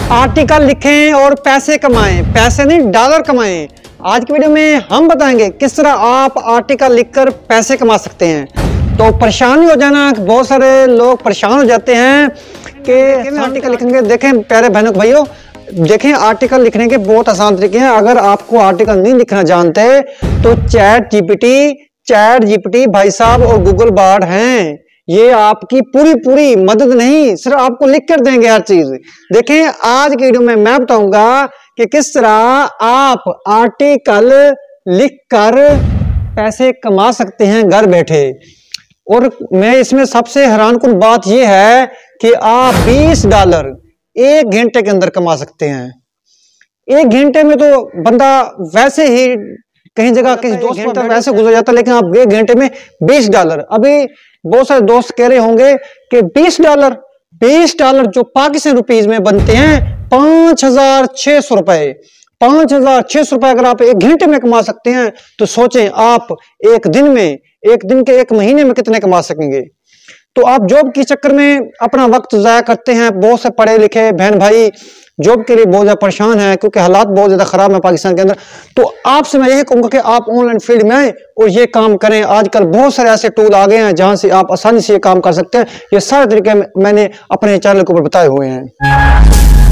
Article लिखें और पैसे कमाएं, पैसे नहीं डॉलर कमाएं। आज की वीडियो में हम बताएंगे किस तरह आप आर्टिकल लिखकर पैसे कमा सकते हैं। तो परेशानी हो जाना, बहुत सारे लोग परेशान हो जाते हैं कि आर्टिकल लिखेंगे। देखें प्यारे बहनों भाइयों, देखें आर्टिकल लिखने के बहुत आसान तरीके हैं। अगर आपको आर्टिकल नहीं लिखना जानते तो चैट जीपीटी भाई साहब और गूगल बार्ड हैं, ये आपकी पूरी मदद नहीं, सिर्फ आपको लिख कर देंगे हर चीज। देखें आज की वीडियो में मैं बताऊंगा कि किस तरह आप आर्टिकल लिखकर पैसे कमा सकते हैं घर बैठे। और मैं इसमें सबसे हैरानकुन बात यह है कि आप $20 1 घंटे के अंदर कमा सकते हैं। 1 घंटे में तो बंदा वैसे ही कहीं जगह किसी दोस्त घंटा वैसे गुजर जाता, लेकिन आप 1 घंटे में $20। अभी बहुत सारे दोस्त कह रहे होंगे कि $20 जो पाकिस्तान रुपीज में बनते हैं 5,600 रुपए। 5,600 रुपए अगर आप 1 घंटे में कमा सकते हैं तो सोचें आप एक दिन के 1 महीने में कितने कमा सकेंगे। तो आप जॉब के चक्कर में अपना वक्त जाया करते हैं। बहुत से पढ़े लिखे बहन भाई जॉब के लिए बहुत ज्यादा परेशान है क्योंकि हालात बहुत ज्यादा खराब है पाकिस्तान के अंदर। तो आपसे मैं यही कहूंगा कि आप ऑनलाइन फील्ड में आए और ये काम करें। आजकल बहुत सारे ऐसे टूल आ गए हैं जहां से आप आसानी से ये काम कर सकते हैं। ये सारे तरीके मैंने अपने चैनल के ऊपर बताए हुए हैं।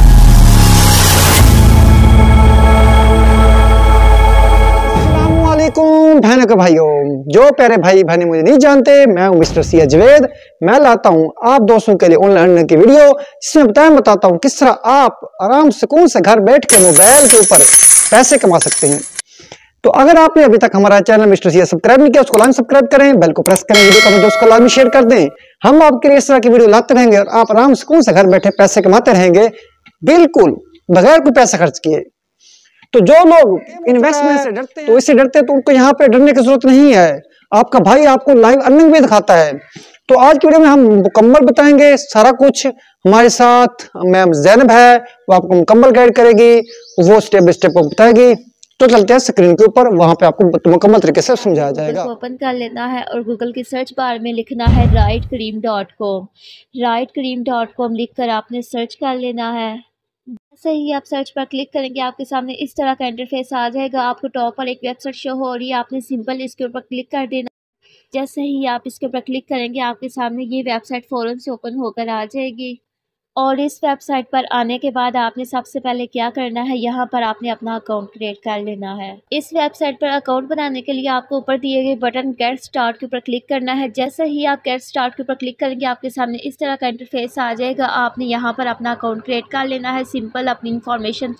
बहनों के भाइयों, जो प्यारे भाई बहने मुझे नहीं जानते, मैं हूं मिस्टर सी जवेद। मैं लाता हूं आप दोस्तों के लिए ऑनलाइन की वीडियो जिसमें बताता हूं किस तरह आप आराम सुकून से घर बैठ के मोबाइल के ऊपर पैसे कमा सकते हैं। तो अगर आपने अभी तक हमारा चैनल मिस्टर सी सब्सक्राइब नहीं किया, उसको लाइन सब्सक्राइब करें, बेल को प्रेस करें, वीडियो का दोस्त को लाजमी शेयर कर दें। हम आपके लिए इस तरह की वीडियो लाते रहेंगे और आप आराम सुकून से घर बैठे पैसे कमाते रहेंगे, बिल्कुल बगैर कोई पैसा खर्च किए। तो जो लोग इन्वेस्टमेंट से डरते हैं, तो इससे डरते हैं, तो उनको यहाँ पे डरने की जरूरत नहीं है। आपका भाई आपको लाइव अर्निंग भी दिखाता है। तो आज की वीडियो में हम मुकम्मल बताएंगे सारा कुछ। हमारे साथ मैम ज़ैनब है, वो आपको मुकम्मल गाइड करेगी, वो स्टेप बाय स्टेप बताएगी। तो चलते हैं स्क्रीन के ऊपर, वहां पे आपको मुकम्मल तरीके से समझाया जाएगा। ओपन कर लेना है और गूगल की सर्च बार में लिखना है writecream.com। writecream.com लिखकर आपने सर्च कर लेना है। जैसे ही आप सर्च पर क्लिक करेंगे आपके सामने इस तरह का इंटरफेस आ जाएगा। आपको टॉप पर एक वेबसाइट शो हो रही है, आपने सिंपल इसके ऊपर क्लिक कर देना। जैसे ही आप इसके ऊपर क्लिक करेंगे आपके सामने ये वेबसाइट फ़ौरन से ओपन होकर आ जाएगी। और इस वेबसाइट पर आने के बाद आपने सबसे पहले क्या करना है, यहाँ पर आपने अपना अकाउंट क्रिएट कर लेना है। इस वेबसाइट पर अकाउंट बनाने के लिए आपको ऊपर दिए गए बटन गेट स्टार्ट के ऊपर क्लिक करना है। जैसे ही आप गेट स्टार्ट के ऊपर क्लिक करेंगे आपके सामने इस तरह का इंटरफेस आ जाएगा। आपने यहाँ पर अपना अकाउंट क्रिएट कर लेना है, सिंपल अपनी इंफॉर्मेशन।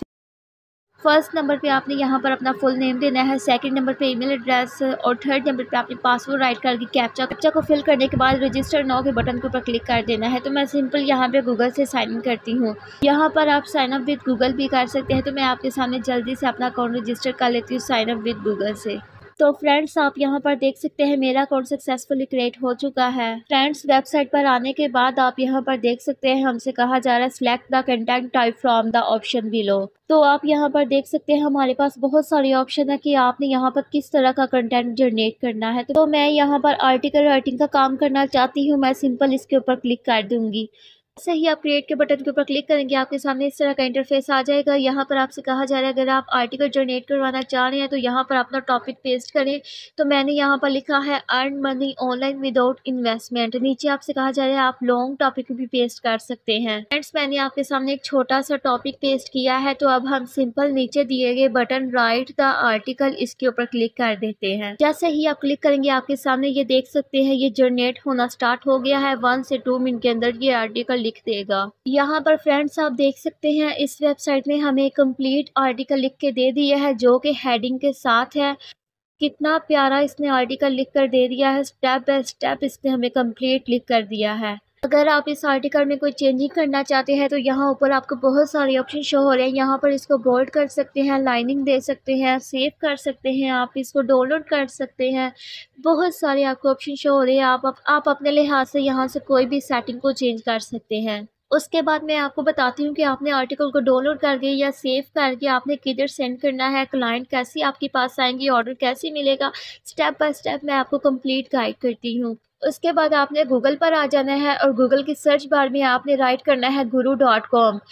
फर्स्ट नंबर पे आपने यहाँ पर अपना फुल नेम देना है, सेकंड नंबर पे ईमेल एड्रेस और थर्ड नंबर पे आपने पासवर्ड राइट करके कैप्चा को फिल करने के बाद रजिस्टर नाउ के बटन के ऊपर क्लिक कर देना है। तो मैं सिंपल यहाँ पे गूगल से साइन इन करती हूँ। यहाँ पर आप साइन अप विद गूगल भी कर सकते हैं। तो मैं आपके सामने जल्दी से अपना अकाउंट रजिस्टर कर लेती हूँ साइन अप विद गूगल से। तो फ्रेंड्स आप यहाँ पर देख सकते हैं मेरा अकाउंट सक्सेसफुली क्रिएट हो चुका है। फ्रेंड्स वेबसाइट पर आने के बाद आप यहाँ पर देख सकते हैं हमसे कहा जा रहा है select the content type from the option below. तो आप यहाँ पर देख सकते हैं हमारे पास बहुत सारे ऑप्शन है कि आपने यहाँ पर किस तरह का कंटेंट जनरेट करना है। तो मैं यहाँ पर आर्टिकल राइटिंग का काम करना चाहती हूँ, मैं सिंपल इसके ऊपर क्लिक कर दूंगी। जैसे ही आप क्रिएट के बटन के ऊपर क्लिक करेंगे आपके सामने इस तरह का इंटरफेस आ जाएगा। यहाँ पर आपसे कहा जा रहा है अगर आप आर्टिकल जनरेट करवाना चाह रहे हैं तो यहाँ पर अपना टॉपिक पेस्ट करें। तो मैंने यहाँ पर लिखा है earn money online without investment. नीचे आपसे कहा जा रहा है आप लॉन्ग टॉपिक भी पेस्ट कर सकते हैं। फ्रेंड्स मैंने आपके सामने एक छोटा सा टॉपिक पेस्ट किया है। तो अब हम सिंपल नीचे दिए गए बटन राइट द आर्टिकल इसके ऊपर क्लिक कर देते हैं। जैसे ही आप क्लिक करेंगे आपके सामने ये देख सकते हैं ये जनरेट होना स्टार्ट हो गया है। 1 से 2 मिनट के अंदर ये आर्टिकल लिख देगा। यहाँ पर फ्रेंड्स आप देख सकते हैं इस वेबसाइट में हमें कंप्लीट आर्टिकल लिख के दे दिया है जो कि हेडिंग के साथ है। कितना प्यारा इसने आर्टिकल लिख कर दे दिया है, स्टेप बाय स्टेप इसने हमें कंप्लीट लिख कर दिया है। अगर आप इस आर्टिकल में कोई चेंजिंग करना चाहते हैं तो यहाँ ऊपर आपको बहुत सारे ऑप्शन शो हो रहे हैं। यहाँ पर इसको बोल्ड कर सकते हैं, लाइनिंग दे सकते हैं, सेव कर सकते हैं, आप इसको डाउनलोड कर सकते हैं। बहुत सारे आपको ऑप्शन शो हो रहे हैं। आप अपने लिहाज से यहाँ से कोई भी सेटिंग को चेंज कर सकते हैं। उसके बाद मैं आपको बताती हूँ कि आपने आर्टिकल को डाउनलोड करके या सेव करके आपने किधर सेंड करना है, क्लाइंट कैसे आपके पास आएंगी, ऑर्डर कैसे मिलेगा। स्टेप बाय स्टेप मैं आपको कंप्लीट गाइड करती हूँ। उसके बाद आपने गूगल पर आ जाना है और गूगल की सर्च बार में आपने राइट करना है guru.com।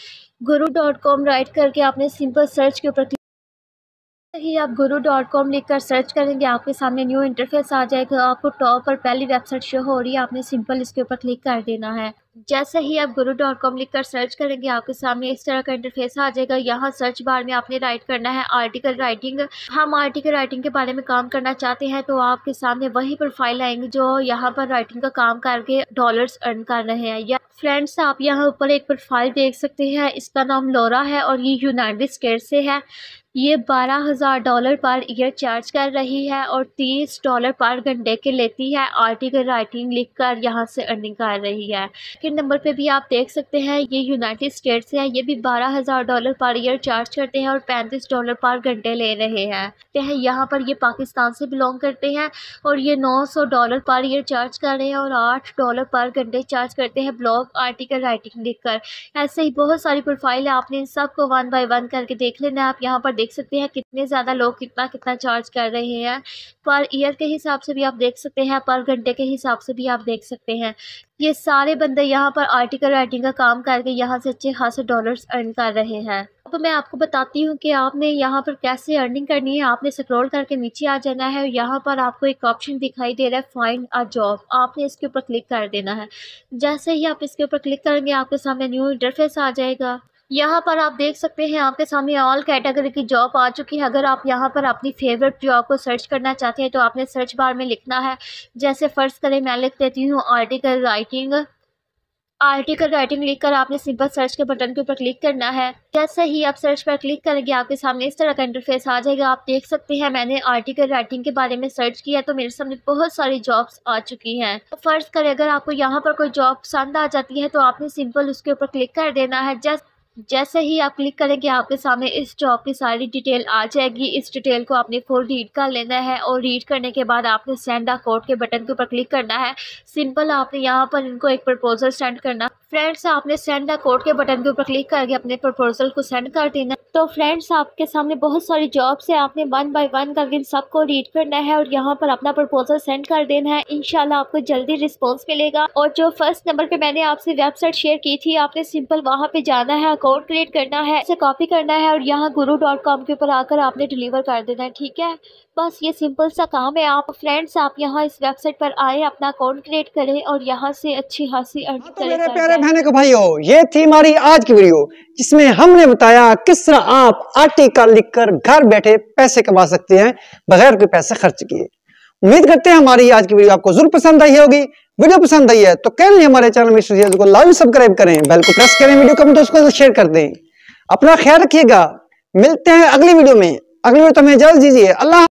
guru.com राइट करके आपने सिंपल सर्च के ऊपर ही आप guru.com लिखकर सर्च करेंगे, आपके सामने न्यू इंटरफेस आ जाएगा। आपको टॉप पर पहली वेबसाइट शो हो रही है, आपने सिंपल इसके ऊपर क्लिक कर देना है। जैसे ही आप guru.com लिखकर सर्च करेंगे, आपके सामने इस तरह का इंटरफेस आ जाएगा। यहाँ सर्च बार में आपने राइट करना है आर्टिकल राइटिंग। हम आर्टिकल राइटिंग के बारे में काम करना चाहते हैं, तो आपके सामने वही प्रोफाइल आएंगे जो यहाँ पर राइटिंग का काम करके डॉलर्स अर्न कर रहे हैं। या फ्रेंड्स, आप यहाँ ऊपर एक प्रोफाइल देख सकते हैं, इसका नाम लॉरा है और ये यूनाइटेड स्टेट से है। ये $12,000 पर ईयर चार्ज कर रही है और $30 पर घंटे के लेती है। आर्टिकल राइटिंग लिखकर यहाँ से अर्निंग कर रही है। सेकंड नंबर पे भी आप देख सकते हैं, ये यूनाइटेड स्टेट से है। ये भी $12,000 पर ईयर चार्ज करते हैं और $35 पर घंटे ले रहे हैं। यहाँ पर ये पाकिस्तान से बिलोंग करते हैं और ये $900 पर ईयर चार्ज कर रहे हैं और $8 पर घंटे चार्ज करते हैं ब्लॉग आर्टिकल राइटिंग लिखकर। ऐसे ही बहुत सारी प्रोफाइल है, आपने इन सबको 1 बाय 1 करके देख लेना है। आप यहाँ पर देख सकते हैं कितने ज़्यादा लोग कितना चार्ज कर रहे हैं। पर ईयर के हिसाब से भी आप देख सकते हैं, पर घंटे के हिसाब से भी आप देख सकते हैं। ये सारे बंदे यहाँ पर आर्टिकल राइटिंग का काम करके यहाँ से अच्छे खासे डॉलर्स अर्न कर रहे हैं। अब मैं आपको बताती हूँ कि आपने यहाँ पर कैसे अर्निंग करनी है। आपने स्क्रॉल करके नीचे आ जाना है। यहाँ पर आपको एक ऑप्शन दिखाई दे रहा है फाइंड अ जॉब, आपने इसके ऊपर क्लिक कर देना है। जैसे ही आप इसके ऊपर क्लिक करेंगे, आपके सामने न्यू इंटरफेस आ जाएगा। यहाँ पर आप देख सकते हैं आपके सामने ऑल कैटेगरी की जॉब आ चुकी है। अगर आप यहाँ पर अपनी फेवरेट जॉब को सर्च करना चाहते हैं तो आपने सर्च बार में लिखना है। जैसे फर्स्ट करें, मैं लिख देती हूँ आर्टिकल राइटिंग। आर्टिकल राइटिंग लिखकर आपने सिंपल सर्च के बटन के ऊपर क्लिक करना है। जैसे ही आप सर्च पर क्लिक करेंगे, आपके सामने इस तरह का इंटरफेस आ जाएगा। आप देख सकते हैं मैंने आर्टिकल राइटिंग के बारे में सर्च किया तो मेरे सामने बहुत सारी जॉब्स आ चुकी हैं। तो फर्ज करें अगर आपको यहाँ पर कोई जॉब पसंद आ जाती है तो आपने सिंपल उसके ऊपर क्लिक कर देना है। जैसे ही आप क्लिक करेंगे, आपके सामने इस जॉब की सारी डिटेल आ जाएगी। इस डिटेल को आपने फुल रीड कर लेना है और रीड करने के बाद आपने सेंड अ कोड के बटन के ऊपर क्लिक करना है। सिंपल आपने यहाँ पर इनको एक प्रपोजल सेंड करना। फ्रेंड्स, आपने सेंड अ कोड के बटन के ऊपर क्लिक करके अपने प्रपोजल को सेंड कर देना। तो फ्रेंड्स, आपके सामने बहुत सारी जॉब्स है, आपने 1 बाय 1 करके इन सबको रीड करना है और यहाँ पर अपना प्रपोजल सेंड कर देना है। इंशाल्लाह आपको जल्दी रिस्पॉन्स मिलेगा। और जो फर्स्ट नंबर पे मैंने आपसे वेबसाइट शेयर की थी, आपने सिंपल वहाँ पे जाना है, अकाउंट क्रिएट करना है, इसे कॉपी करना है और यहाँ guru.com के ऊपर आकर आपने डिलीवर कर देना है। ठीक है, बस ये सिंपल सा काम है। आप फ्रेंड्स, आप यहाँ इस वेबसाइट पर आए, अपना अकाउंट क्रिएट करें और यहाँ से अच्छी खासी अर्निंग करें। मेरे प्यारे बहनों को भाइयों, ये थी हमारी आज की वीडियो, जिसमें हमने बताया किस तरह आप आर्टिकल लिखकर घर बैठे पैसे कमा सकते हैं बगैर कोई पैसे खर्च किए। उम्मीद करते हैं हमारी आज की वीडियो आपको जरूर पसंद आई होगी। वीडियो पसंद आई है तो कैसे हमारे चैनल मिस्टर जियाज़ को लाइक सब्सक्राइब करें, बेल को प्रेस करें, वीडियो को दोस्तों को शेयर कर दें। अपना ख्याल रखिएगा, मिलते हैं अगली वीडियो में। अगली वीडियो तो हमें इजाजत दीजिए। अल्लाह।